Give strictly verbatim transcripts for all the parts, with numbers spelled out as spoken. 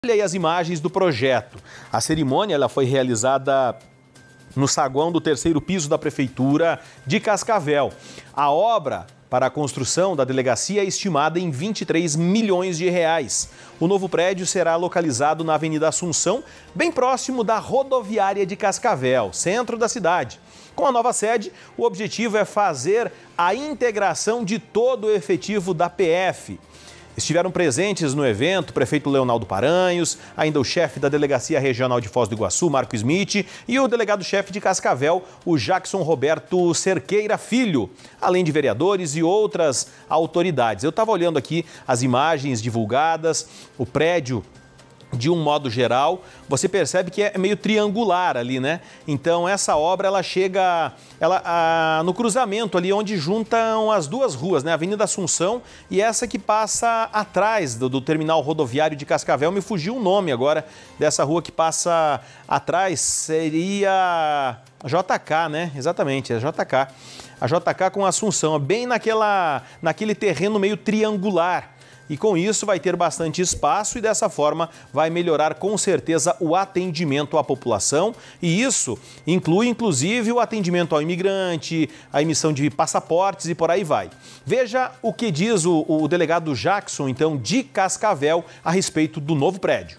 Olha aí as imagens do projeto. A cerimônia ela foi realizada no saguão do terceiro piso da Prefeitura de Cascavel. A obra para a construção da delegacia é estimada em vinte e três milhões de reais. O novo prédio será localizado na Avenida Assunção, bem próximo da rodoviária de Cascavel, centro da cidade. Com a nova sede, o objetivo é fazer a integração de todo o efetivo da P F. Estiveram presentes no evento o prefeito Leonaldo Paranhos, ainda o chefe da Delegacia Regional de Foz do Iguaçu, Marco Smith, e o delegado-chefe de Cascavel, o Jackson Roberto Cerqueira Filho, além de vereadores e outras autoridades. Eu estava olhando aqui as imagens divulgadas, o prédio. De um modo geral, você percebe que é meio triangular ali, né? Então, essa obra, ela chega ela, a, no cruzamento ali, onde juntam as duas ruas, né? A Avenida Assunção e essa que passa atrás do, do terminal rodoviário de Cascavel. Me fugiu o nome agora dessa rua que passa atrás, seria J K, né? Exatamente, é J K. A J K com a Assunção, bem naquela, naquele terreno meio triangular. E com isso vai ter bastante espaço e dessa forma vai melhorar com certeza o atendimento à população. E isso inclui inclusive o atendimento ao imigrante, a emissão de passaportes e por aí vai. Veja o que diz o, o delegado Jackson, então, de Cascavel, a respeito do novo prédio.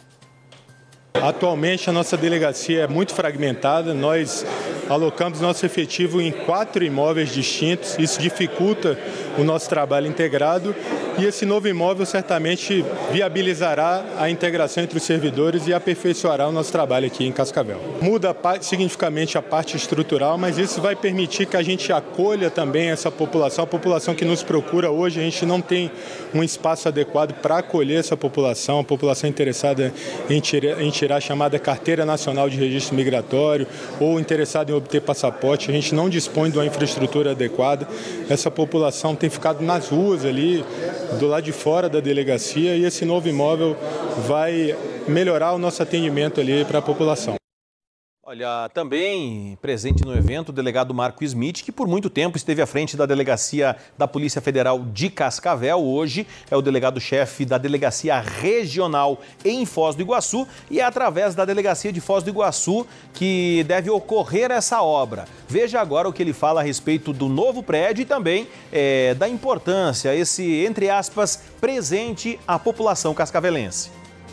Atualmente a nossa delegacia é muito fragmentada, nós alocamos nosso efetivo em quatro imóveis distintos, isso dificulta o nosso trabalho integrado e esse novo imóvel certamente viabilizará a integração entre os servidores e aperfeiçoará o nosso trabalho aqui em Cascavel. Muda significativamente a parte estrutural, mas isso vai permitir que a gente acolha também essa população, a população que nos procura hoje. A gente não tem um espaço adequado para acolher essa população, a população interessada em tirar, em tirar a chamada Carteira Nacional de Registro Migratório ou interessada em obter passaporte. A gente não dispõe de uma infraestrutura adequada. Essa população tem ficado nas ruas ali, do lado de fora da delegacia, e esse novo imóvel vai melhorar o nosso atendimento ali para a população. Olha, também presente no evento o delegado Marco Smith, que por muito tempo esteve à frente da delegacia da Polícia Federal de Cascavel. Hoje é o delegado-chefe da Delegacia Regional em Foz do Iguaçu e é através da Delegacia de Foz do Iguaçu que deve ocorrer essa obra. Veja agora o que ele fala a respeito do novo prédio e também é, da importância, esse, entre aspas, presente à população cascavelense.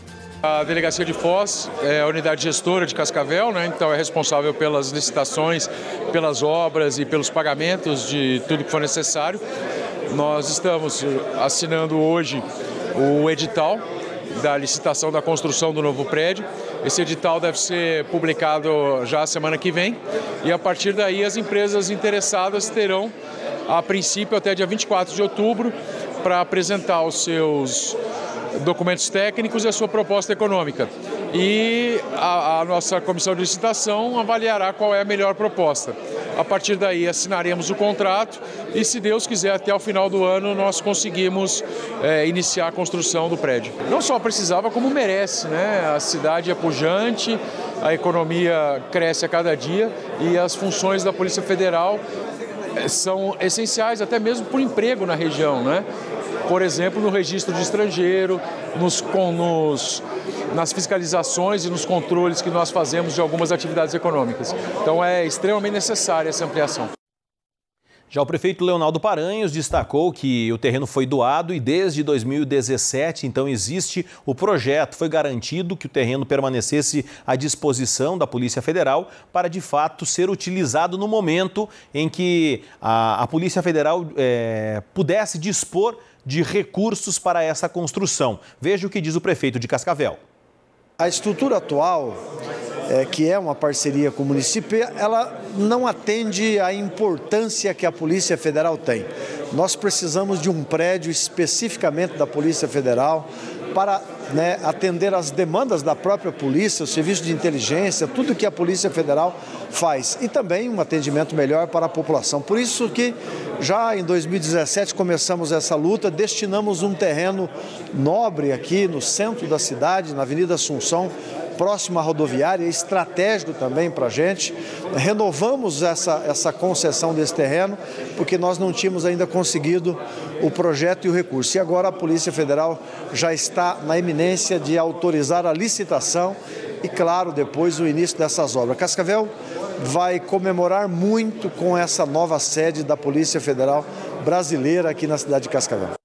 A Delegacia de Foz é a unidade gestora de Cascavel, né? Então é responsável pelas licitações, pelas obras e pelos pagamentos de tudo que for necessário. Nós estamos assinando hoje o edital da licitação da construção do novo prédio. Esse edital deve ser publicado já semana que vem e a partir daí as empresas interessadas terão, a princípio, até dia vinte e quatro de outubro para apresentar os seus documentos técnicos e a sua proposta econômica. E a, a nossa comissão de licitação avaliará qual é a melhor proposta. A partir daí assinaremos o contrato e, se Deus quiser, até o final do ano nós conseguimos é, iniciar a construção do prédio. Não só precisava, como merece, né? A cidade é pujante, a economia cresce a cada dia e as funções da Polícia Federal são essenciais até mesmo para o emprego na região, né? Por exemplo, no registro de estrangeiro, nos, com, nos, nas fiscalizações e nos controles que nós fazemos de algumas atividades econômicas. Então é extremamente necessária essa ampliação. Já o prefeito Leonaldo Paranhos destacou que o terreno foi doado e desde dois mil e dezessete, então, existe o projeto. Foi garantido que o terreno permanecesse à disposição da Polícia Federal para, de fato, ser utilizado no momento em que a, a Polícia Federal é, pudesse dispor de recursos para essa construção. Veja o que diz o prefeito de Cascavel. A estrutura atual, é, que é uma parceria com o município, ela não atende à importância que a Polícia Federal tem. Nós precisamos de um prédio especificamente da Polícia Federal para, né, atender às demandas da própria polícia, o serviço de inteligência, tudo que a Polícia Federal faz. E também um atendimento melhor para a população. Por isso que já em dois mil e dezessete começamos essa luta, destinamos um terreno nobre aqui no centro da cidade, na Avenida Assunção, próximo à rodoviária, é estratégico também para a gente. Renovamos essa, essa concessão desse terreno, porque nós não tínhamos ainda conseguido o projeto e o recurso. E agora a Polícia Federal já está na iminência de autorizar a licitação e, claro, depois o início dessas obras. Cascavel vai comemorar muito com essa nova sede da Polícia Federal brasileira aqui na cidade de Cascavel.